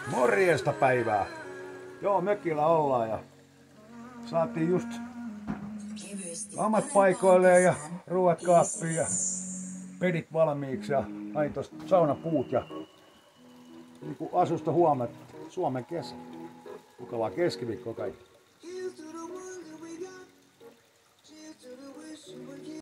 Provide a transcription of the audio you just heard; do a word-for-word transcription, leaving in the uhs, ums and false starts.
Morjesta päivää! Joo, mökillä ollaan ja saatiin just kamat paikoilleen ja ruuat kaappiin ja pedit valmiiksi ja hain tosta saunapuut ja niin kuin asusta huomenna Suomen kesä. Mukavaa keskiviikkoa kaikille.